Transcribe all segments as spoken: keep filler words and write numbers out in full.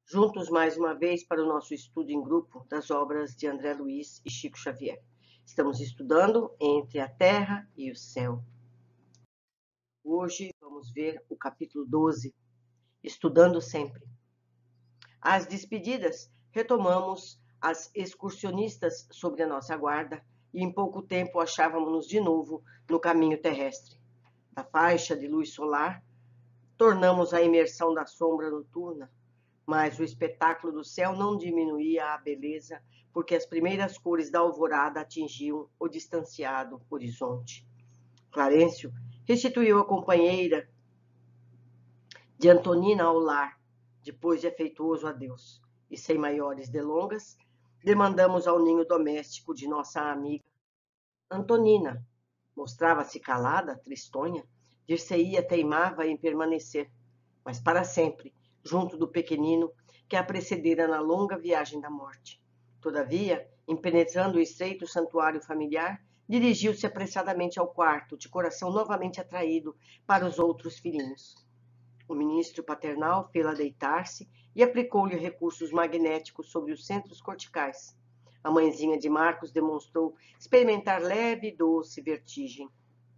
juntos mais uma vez para o nosso estudo em grupo das obras de André Luiz e Chico Xavier. Estamos estudando Entre a Terra e o Céu. Hoje vamos ver o capítulo doze, Estudando Sempre. Às despedidas, retomamos as excursionistas sobre a nossa guarda e em pouco tempo achávamos-nos de novo no caminho terrestre. Da faixa de luz solar, tornamos a imersão da sombra noturna, mas o espetáculo do céu não diminuía a beleza, porque as primeiras cores da alvorada atingiam o distanciado horizonte. Clarencio restituiu a companheira de Antonina ao lar, depois de afetuoso adeus, e sem maiores delongas, demandamos ao ninho doméstico de nossa amiga. Antonina mostrava-se calada, tristonha, dir-se-ia teimava em permanecer, mas para sempre, junto do pequenino que a precedera na longa viagem da morte. Todavia, em penetrando o estreito santuário familiar, dirigiu-se apressadamente ao quarto, de coração novamente atraído para os outros filhinhos. O ministro paternal fê-la deitar-se e aplicou-lhe recursos magnéticos sobre os centros corticais. A mãezinha de Marcos demonstrou experimentar leve e doce vertigem.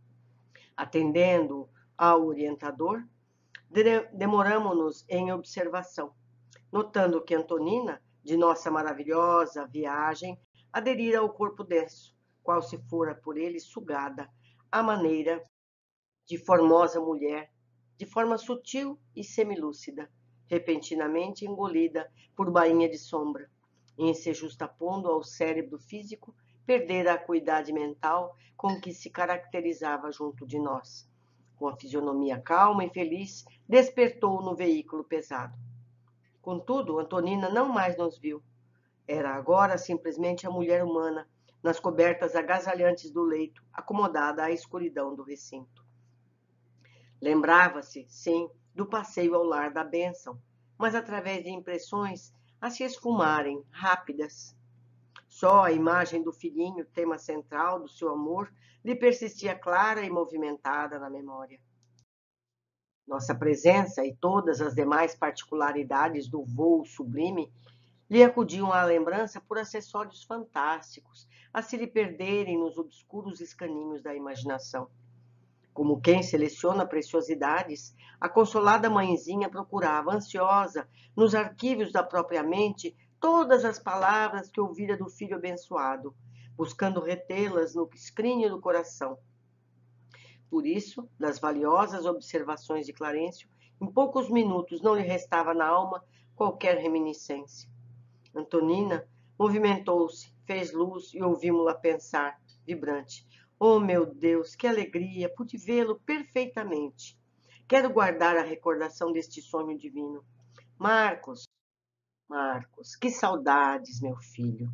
Atendendo ao orientador, demoramo-nos em observação, notando que Antonina, de nossa maravilhosa viagem, aderira ao corpo denso, qual se fora por ele sugada, à maneira de formosa mulher, de forma sutil e semilúcida, repentinamente engolida por bainha de sombra, em se justapondo ao cérebro físico, perdera a acuidade mental com que se caracterizava junto de nós. Com a fisionomia calma e feliz, despertou no veículo pesado. Contudo, Antonina não mais nos viu. Era agora simplesmente a mulher humana, nas cobertas agasalhantes do leito, acomodada à escuridão do recinto. Lembrava-se, sim, do passeio ao lar da bênção, mas através de impressões a se esfumarem, rápidas. Só a imagem do filhinho, tema central do seu amor, lhe persistia clara e movimentada na memória. Nossa presença e todas as demais particularidades do voo sublime lhe acudiam à lembrança por acessórios fantásticos, a se lhe perderem nos obscuros escaninhos da imaginação. Como quem seleciona preciosidades, a consolada mãezinha procurava, ansiosa, nos arquivos da própria mente, todas as palavras que ouvira do filho abençoado, buscando retê-las no escrínio do coração. Por isso, das valiosas observações de Clarencio, em poucos minutos não lhe restava na alma qualquer reminiscência. Antonina movimentou-se, fez luz e ouvimos-la pensar, vibrante. Oh, meu Deus, que alegria! Pude vê-lo perfeitamente. Quero guardar a recordação deste sonho divino. Marcos, Marcos, que saudades, meu filho.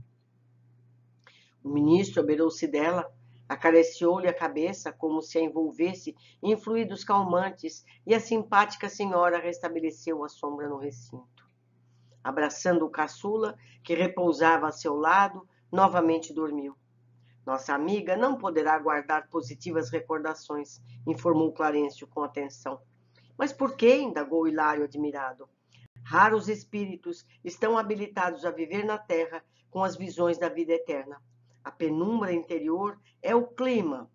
O ministro abeirou-se dela, acariciou-lhe a cabeça como se a envolvesse em fluidos calmantes e a simpática senhora restabeleceu a sombra no recinto. Abraçando o caçula, que repousava a seu lado, novamente dormiu. Nossa amiga não poderá guardar positivas recordações, informou Clarencio com atenção. Mas por quê? Indagou Hilário admirado. Raros espíritos estão habilitados a viver na terra com as visões da vida eterna. A penumbra interior é o clima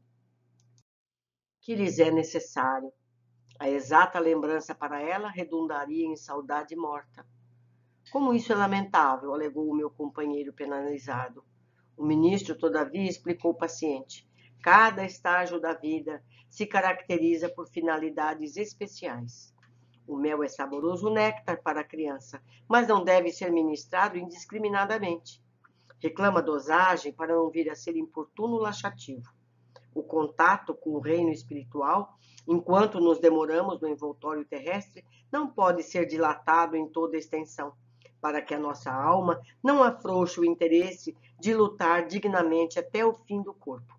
que lhes é necessário. A exata lembrança para ela redundaria em saudade morta. Como isso é lamentável, alegou o meu companheiro penalizado. O ministro, todavia, explicou paciente. Cada estágio da vida se caracteriza por finalidades especiais. O mel é saboroso néctar para a criança, mas não deve ser ministrado indiscriminadamente. Reclama dosagem para não vir a ser importuno laxativo. O contato com o reino espiritual, enquanto nos demoramos no envoltório terrestre, não pode ser dilatado em toda a extensão, para que a nossa alma não afrouxe o interesse de lutar dignamente até o fim do corpo.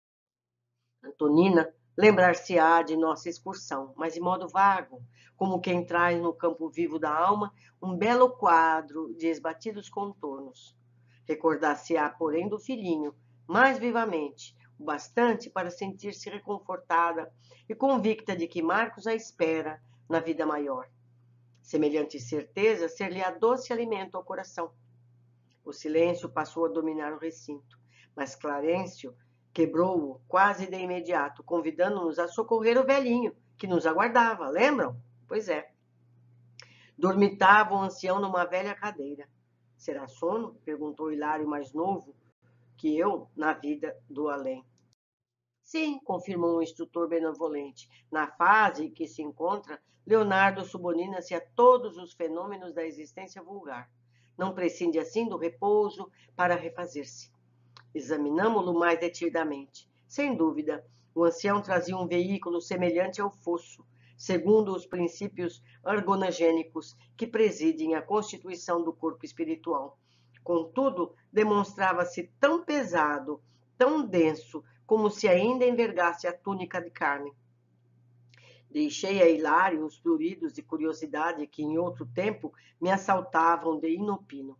Antonina lembrar-se-á de nossa excursão, mas de modo vago, como quem traz no campo vivo da alma um belo quadro de esbatidos contornos. Recordar-se-á, porém, do filhinho, mais vivamente, o bastante para sentir-se reconfortada e convicta de que Marcos a espera na vida maior. Semelhante certeza ser-lhe-á doce alimento ao coração. O silêncio passou a dominar o recinto, mas Clarencio quebrou-o quase de imediato, convidando-nos a socorrer o velhinho, que nos aguardava, lembram? Pois é. Dormitava o ancião numa velha cadeira. Será sono? Perguntou Hilário, mais novo que eu, na vida do além. Sim, confirmou o instrutor benevolente. Na fase em que se encontra, Leonardo subordina-se a todos os fenômenos da existência vulgar. Não prescinde assim do repouso para refazer-se. Examinamo-lo mais detidamente. Sem dúvida, o ancião trazia um veículo semelhante ao fosso, segundo os princípios ergonogênicos que presidem a constituição do corpo espiritual. Contudo, demonstrava-se tão pesado, tão denso, como se ainda envergasse a túnica de carne. Deixei a Hilário os pruridos de curiosidade que em outro tempo me assaltavam de inopino.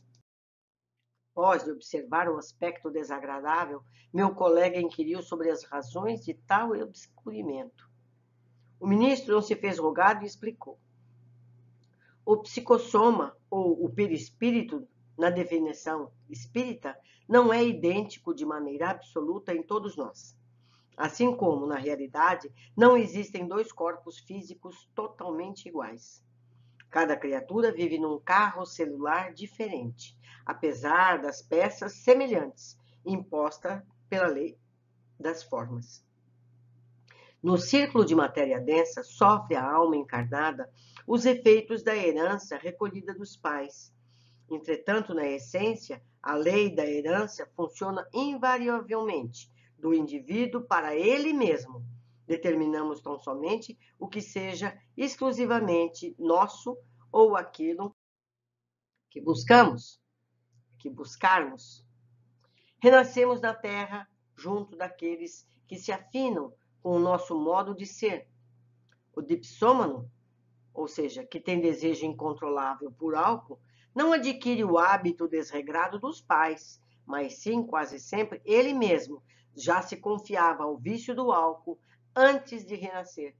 Após de observar o aspecto desagradável, meu colega inquiriu sobre as razões de tal obscurimento. O ministro não se fez rogado e explicou. O psicossoma, ou o perispírito, na definição espírita, não é idêntico de maneira absoluta em todos nós. Assim como, na realidade, não existem dois corpos físicos totalmente iguais. Cada criatura vive num carro celular diferente, apesar das peças semelhantes, imposta pela lei das formas. No círculo de matéria densa, sofre a alma encarnada os efeitos da herança recolhida dos pais. Entretanto, na essência, a lei da herança funciona invariavelmente do indivíduo para ele mesmo. Determinamos tão somente o que seja exclusivamente nosso ou aquilo que buscamos, que buscarmos. Renascemos na terra junto daqueles que se afinam com o nosso modo de ser. O dipsômano, ou seja, que tem desejo incontrolável por álcool, não adquire o hábito desregrado dos pais, mas sim, quase sempre, ele mesmo já se confiava ao vício do álcool antes de renascer.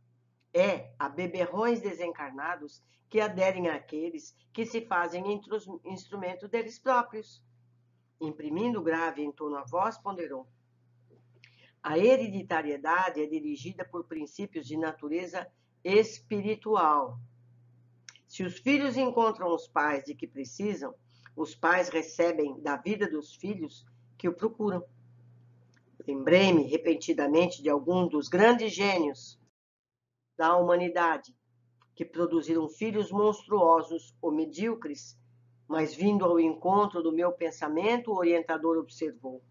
É a beberrões desencarnados que aderem àqueles que se fazem instrumento deles próprios. Imprimindo grave em torno à voz, ponderou. A hereditariedade é dirigida por princípios de natureza espiritual. Se os filhos encontram os pais de que precisam, os pais recebem da vida dos filhos que o procuram. Lembrei-me repentinamente de algum dos grandes gênios da humanidade, que produziram filhos monstruosos ou medíocres, mas vindo ao encontro do meu pensamento, o orientador observou.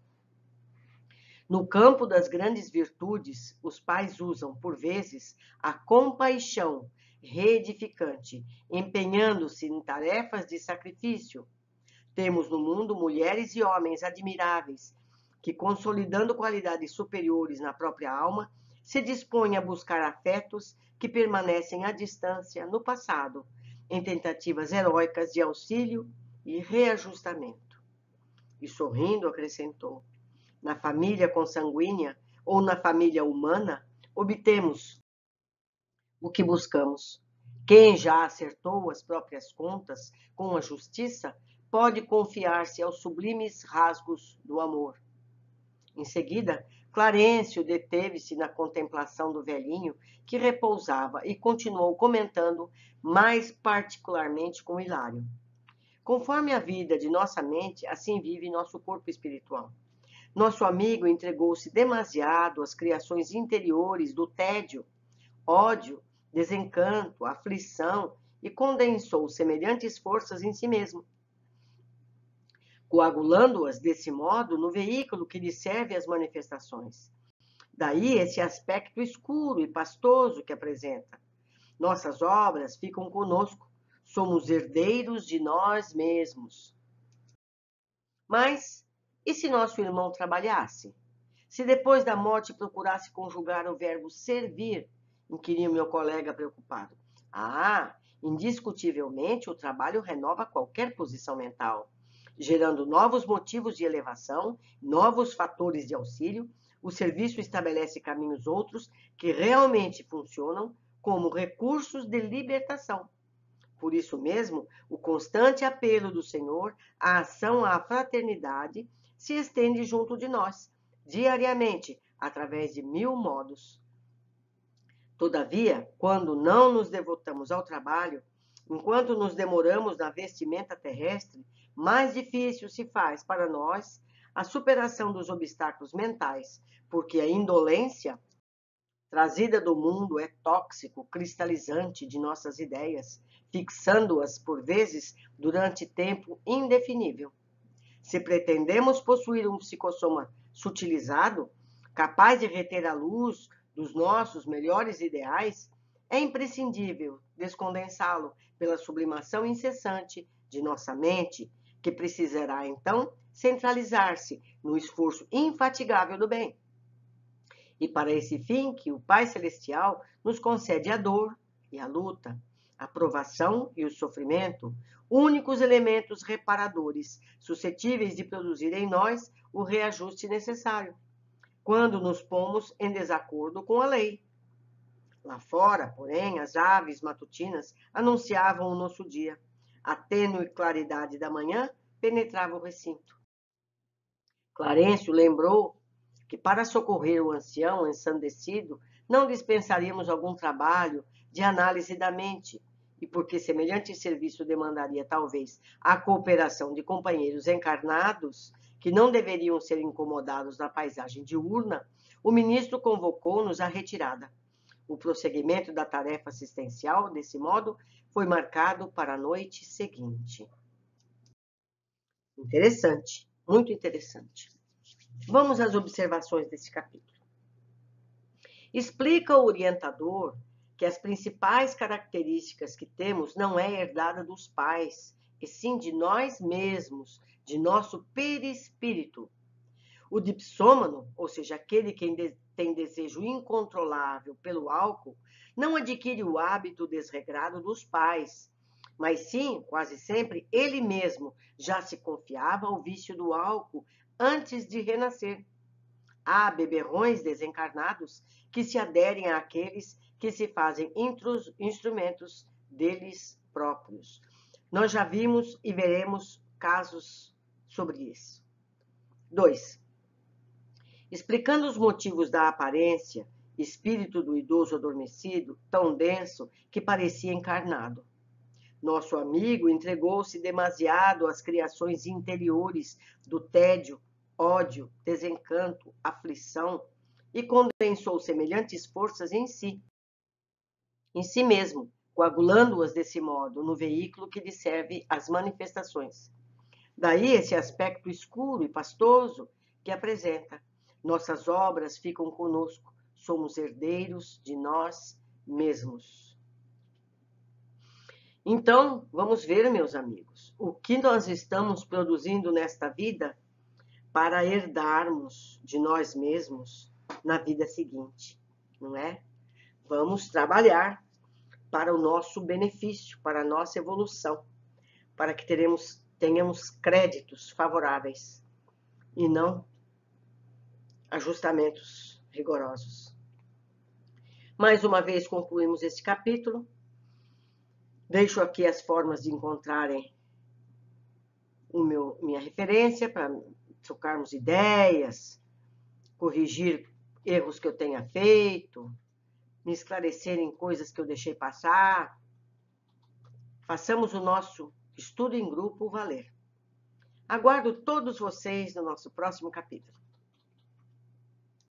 No campo das grandes virtudes, os pais usam, por vezes, a compaixão reedificante, empenhando-se em tarefas de sacrifício. Temos no mundo mulheres e homens admiráveis, que, consolidando qualidades superiores na própria alma, se dispõem a buscar afetos que permanecem à distância no passado, em tentativas heróicas de auxílio e reajustamento. E sorrindo acrescentou, na família consanguínea ou na família humana, obtemos o que buscamos. Quem já acertou as próprias contas com a justiça pode confiar-se aos sublimes rasgos do amor. Em seguida, Clarencio deteve-se na contemplação do velhinho que repousava e continuou comentando mais particularmente com Hilário. Conforme a vida de nossa mente, assim vive nosso corpo espiritual. Nosso amigo entregou-se demasiado às criações interiores do tédio, ódio, desencanto, aflição e condensou semelhantes forças em si mesmo, coagulando-as desse modo no veículo que lhe serve às manifestações. Daí esse aspecto escuro e pastoso que apresenta. Nossas obras ficam conosco, somos herdeiros de nós mesmos. Mas, e se nosso irmão trabalhasse? Se depois da morte procurasse conjugar o verbo servir? Inquiriu meu colega preocupado. Ah, indiscutivelmente o trabalho renova qualquer posição mental, gerando novos motivos de elevação, novos fatores de auxílio. O serviço estabelece caminhos outros que realmente funcionam como recursos de libertação. Por isso mesmo, o constante apelo do Senhor à ação à fraternidade se estende junto de nós, diariamente, através de mil modos. Todavia, quando não nos devotamos ao trabalho, enquanto nos demoramos na vestimenta terrestre, mais difícil se faz para nós a superação dos obstáculos mentais, porque a indolência trazida do mundo é tóxico, cristalizante de nossas ideias, fixando-as por vezes durante tempo indefinível. Se pretendemos possuir um psicossoma sutilizado, capaz de reter a luz dos nossos melhores ideais, é imprescindível descondensá-lo pela sublimação incessante de nossa mente, que precisará então centralizar-se no esforço infatigável do bem. E para esse fim que o Pai Celestial nos concede a dor e a luta, a provação e o sofrimento, únicos elementos reparadores, suscetíveis de produzir em nós o reajuste necessário, quando nos pomos em desacordo com a lei. Lá fora, porém, as aves matutinas anunciavam o nosso dia. A tênue claridade da manhã penetrava o recinto. Clarencio lembrou que para socorrer o ancião ensandecido, não dispensaríamos algum trabalho de análise da mente, e porque semelhante serviço demandaria, talvez, a cooperação de companheiros encarnados, que não deveriam ser incomodados na paisagem diurna, o ministro convocou-nos à retirada. O prosseguimento da tarefa assistencial, desse modo, foi marcado para a noite seguinte. Interessante, muito interessante. Vamos às observações desse capítulo. Explica o orientador que as principais características que temos não é herdada dos pais, e sim de nós mesmos, de nosso perispírito. O dipsômano, ou seja, aquele que tem desejo incontrolável pelo álcool, não adquire o hábito desregrado dos pais, mas sim, quase sempre, ele mesmo já se confiava ao vício do álcool antes de renascer. Há beberrões desencarnados que se aderem àqueles que se fazem instrumentos deles próprios. Nós já vimos e veremos casos sobre isso. dois. Explicando os motivos da aparência, espírito do idoso adormecido, tão denso que parecia encarnado. Nosso amigo entregou-se demasiado às criações interiores do tédio, ódio, desencanto, aflição, e condensou semelhantes forças em si, em si mesmo, coagulando-as desse modo no veículo que lhe serve às manifestações. Daí esse aspecto escuro e pastoso que apresenta. Nossas obras ficam conosco, somos herdeiros de nós mesmos. Então, vamos ver, meus amigos, o que nós estamos produzindo nesta vida para herdarmos de nós mesmos na vida seguinte, não é? Vamos trabalhar para o nosso benefício, para a nossa evolução, para que teremos, tenhamos créditos favoráveis e não ajustamentos rigorosos. Mais uma vez concluímos este capítulo. Deixo aqui as formas de encontrarem o meu, minha referência para trocarmos ideias, corrigir erros que eu tenha feito, me esclarecerem coisas que eu deixei passar. Façamos o nosso estudo em grupo valer. Aguardo todos vocês no nosso próximo capítulo.